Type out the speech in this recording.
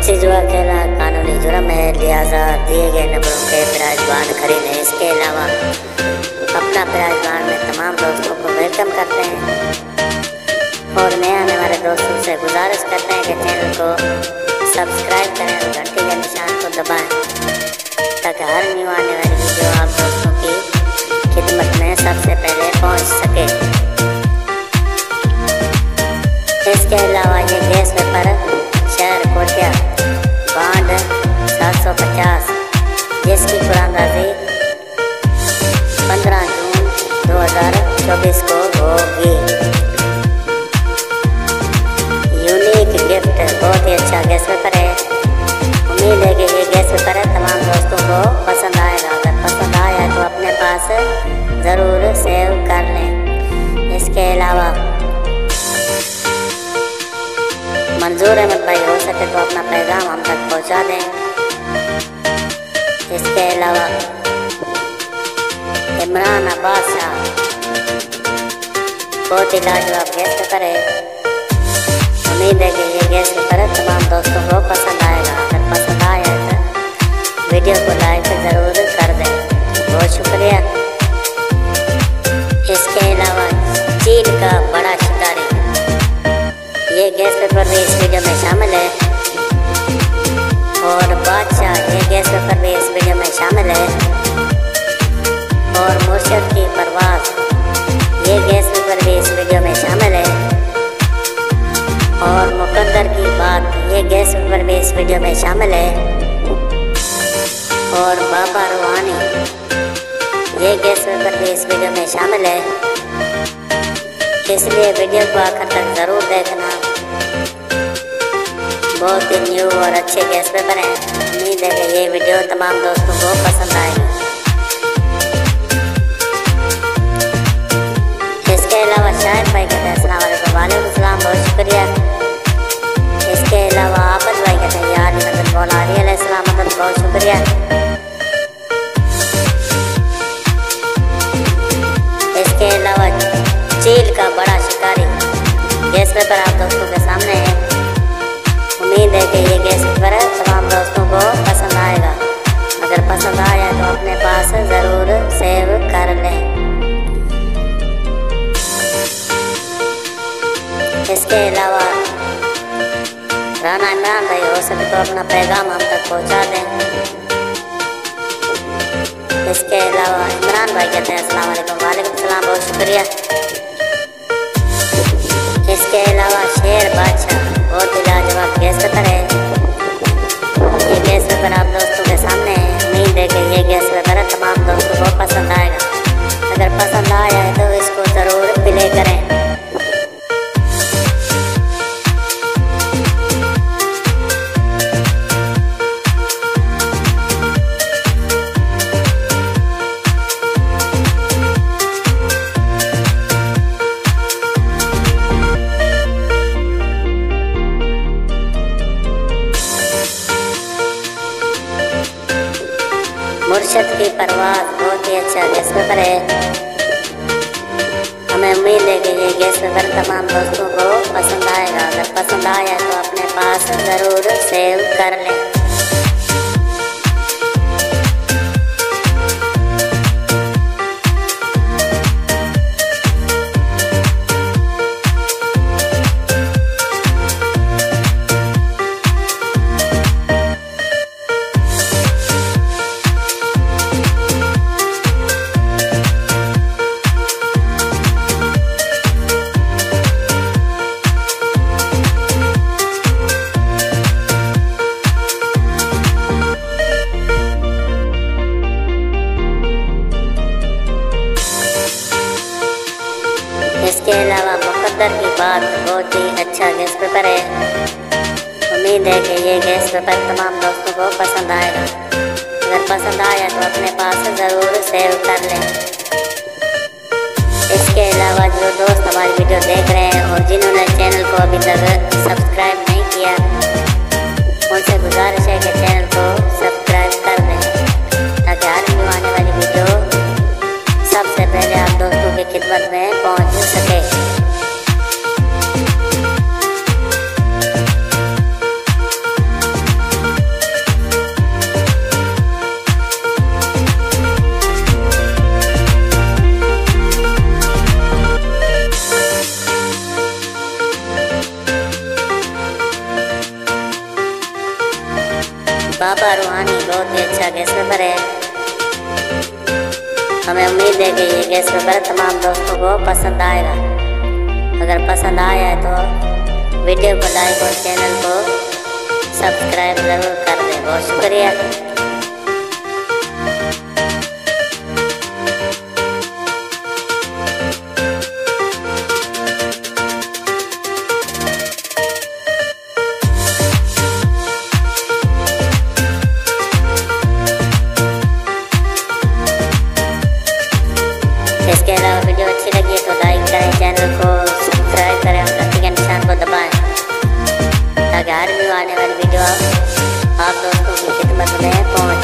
जिनसी जुआ खेलना कानूनी जुर्म है, लिहाजा दिए गए नंबरों के प्राइजबान खरीदें। इसके अलावा अपना प्राइजबान में तमाम दोस्तों को वेलकम करते हैं और नए आने वाले दोस्तों से गुजारिश करते हैं कि चैनल को सब्सक्राइब करें और घंटी के निशान को दबाएं ताकि हर न्यू आने वाली वीडियो आप दोस्तों की खिदमत में सबसे पहले पहुंच सके। इसके अलावा ये गैस पेपर शहर कोटिया बांड 750 जिसकी कुरानदाजी 15 जून 2024 को होगी। यूनिक गिफ्ट, बहुत ही अच्छा गैस पेपर है। उम्मीद है कि ये गैस पेपर तमाम दोस्तों को पसंद आएगा। अगर पसंद आया तो अपने पास ज़रूर सेव कर लें। इसके अलावा मंजूर अहमद भाई हो सके तो अपना पैगाम हम तक पहुंचा दें। इसके अलावा इमरान अब्बास शाह, बहुत ही लाजवाब गैस पेपर है। उम्मीद है कि ये गैस पेपर तमाम दोस्तों को पसंद आएगा। अगर पसंद आया तो वीडियो को लाइक ज़रूर कर दें। बहुत शुक्रिया। इसके अलावा चील का बड़ा शिकारी, ये गैस पेपर भी इस वीडियो में शामिल है। और बादशाह, ये गैस पेपर भी इस वीडियो में शामिल है। और मुर्शद की परवाज़, ये गैस पेपर भी इस वीडियो में शामिल है। और मुकद्दर की बात, ये गैस पेपर भी इस वीडियो में शामिल है। और बाबा रूहानी, ये गैस पेपर भी इस वीडियो में शामिल है। इसलिए वीडियो को आखिर तक ज़रूर देखना। बहुत ही न्यू और अच्छे गैस पेपर हैं। उम्मीद है कि ये वीडियो तमाम दोस्तों को पसंद आएगी। इसके अलावा शाहिद भाई कहते हैं अस्सलाम वालेकुम। वालेकुम सलाम, बहुत शुक्रिया। इसके अलावा आबद भाई कहते हैं यार मदद मौला अली अलैहिस्सलाम मदद, बहुत शुक्रिया। इसके अलावा चील का बड़ा शिकारी गैस पेपर आप दोस्तों के सामने है। उम्मीद है कि ये गैस पेपर तमाम दोस्तों को पसंद आएगा। अगर पसंद आया तो अपने पास ज़रूर सेव कर लें। इसके अलावा राना इमरान भाई हो सके तो अपना पैगाम हम तक पहुंचा दें। इसके अलावा इमरान भाई कहते हैं अस्सलाम वालेकुम। वालेकुम सलाम, बहुत शुक्रिया। इसके अलावा शेर बादशाह, बहुत ही लाजवाब गैस पेपर है। ये गैस पेपर आप दोस्तों के सामने है। उम्मीद है कि ये गैस पेपर तमाम दोस्तों को पसंद आएगा। अगर पसंद आया है तो इसको ज़रूर प्ले करें। मुर्शद की परवाज़, बहुत ही अच्छा गैस पेपर है। हमें उम्मीद है कि ये गैस पेपर तमाम दोस्तों को पसंद आएगा। अगर पसंद आया तो अपने पास ज़रूर सेव कर लें। इसके अलावा मुकद्दर की बात, बहुत ही अच्छा गैस पेपर है। उम्मीद है कि ये गैस पेपर तमाम दोस्तों को पसंद आएगा। अगर पसंद आया तो अपने पास ज़रूर सेव कर लें। इसके अलावा जो दोस्त हमारी वीडियो देख रहे हैं और जिन्होंने चैनल को अभी तक सब्सक्राइब नहीं किया, उनसे गुजारिश है कि चैनल को सब्सक्राइब कर दें ताकि हर न्यू आने वाली वीडियो सबसे पहले आप दोस्तों की खिदमत में पहुंच सके। बाबा रूहानी बहुत ही अच्छा गैस पेपर है। हमें उम्मीद है कि ये गैस पेपर तमाम दोस्तों को पसंद आएगा। अगर पसंद आया है तो वीडियो को लाइक और चैनल को सब्सक्राइब ज़रूर कर दें। बहुत शुक्रिया। इसके अलावा वीडियो अच्छी लगी तो लाइक करें, चैनल को सब्सक्राइब करें और घंटी के निशान को दबाएं ताकि हर भी आने वाली वीडियो आप दोस्तों की खिदमत में पहुंच